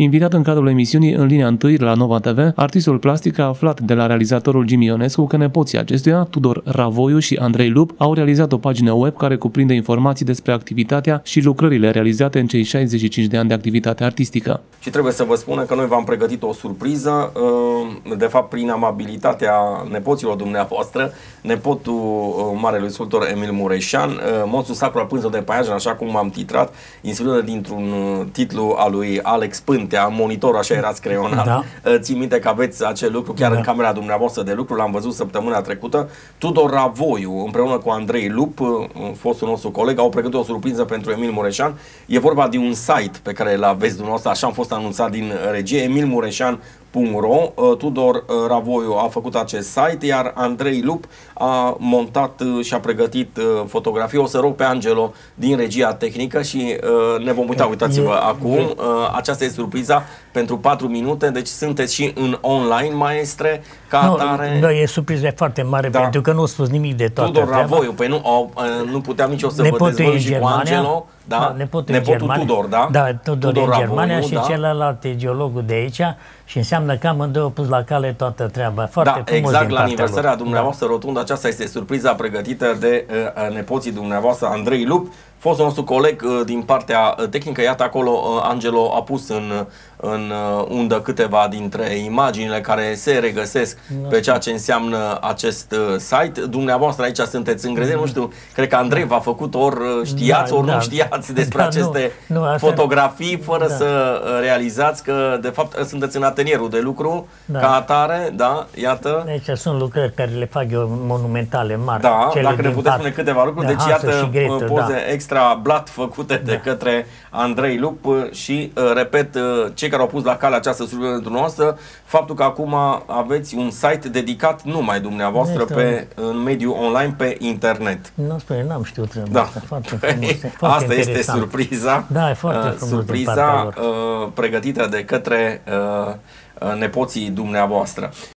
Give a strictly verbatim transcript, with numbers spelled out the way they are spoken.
Invitat în cadrul emisiunii În linia întâi la Nova T V, artistul plastic a aflat de la realizatorul Jimmy Ionescu că nepoții acestuia, Tudor Ravoiu și Andrei Lup, au realizat o pagină web care cuprinde informații despre activitatea și lucrările realizate în cei șaizeci și cinci de ani de activitate artistică. Și trebuie să vă spun că noi v-am pregătit o surpriză, de fapt prin amabilitatea nepoților dumneavoastră, nepotul marelui sculptor Emil Mureșan, Monstru Sacru al Pânză de Paiajen, așa cum am titrat, inspirată dintr-un titlu al lui Alex Pântea, Monitor, așa era creionat. Da. Țin minte că aveți acel lucru chiar da. în camera dumneavoastră de lucru, l-am văzut săptămâna trecută. Tudor Ravoiu, împreună cu Andrei Lup, fostul nostru coleg, au pregătit o surpriză pentru Emil Mureșan. E vorba de un site pe care îl aveți dumneavoastră, așa am fost anunțat din regie, emil mureșan punct ro. Tudor Ravoiu a făcut acest site, iar Andrei Lup a montat și a pregătit fotografii. O să rog pe Angelo din regia tehnică și ne vom uita, uitați-vă acum. Aceasta e surpriza pentru patru minute, deci sunteți și în online, maestre, ca atare. Da, e surpriză foarte mare, da. pentru că nu a spus nimic de toată Tudor Ravoiu, păi nu, au, nu puteam nici o să nepotul vă dezvălui și Germania, cu Angelo. Da, da, nepotul, nepotul Tudor, da? Da, Tudor, Tudor în Germania Ravoiu, și da? celălalt e geologul de aici și înseamnă că amândoi au pus la cale toată treaba. Foarte da, frumos exact din la aniversarea lor. dumneavoastră da. rotundă, aceasta este surpriza pregătită de uh, nepoții dumneavoastră, Andrei Lup, fostul nostru coleg uh, din partea uh, tehnică. Iată acolo, uh, Angelo a pus în, în uh, undă câteva dintre imaginile care se regăsesc da. pe ceea ce înseamnă acest uh, site. Dumneavoastră aici sunteți îngrezeni, mm. nu știu, cred că Andrei v-a făcut ori știați, da, ori da. nu știați despre da, aceste nu, nu, fotografii, fără da. să realizați că, de fapt, sunteți în atelierul de lucru, da. ca atare, da, iată. Deci sunt lucrări care le fac eu monumentale mari. Da, dacă ne puteți spune câteva lucruri, de deci iată Gretă, poze da. extra blat făcute da. de către Andrei Lup și, repet, cei care au pus la cale această surpriză pentru noastră, faptul că acum aveți un site dedicat numai dumneavoastră este pe, în mediul online, pe internet. Nu spune, n-am știut treaba da. asta. Foarte păi, frumos, foarte asta interesant. este surpriza, da, e foarte frumos surpriza uh, pregătită de către uh, nepoții dumneavoastră.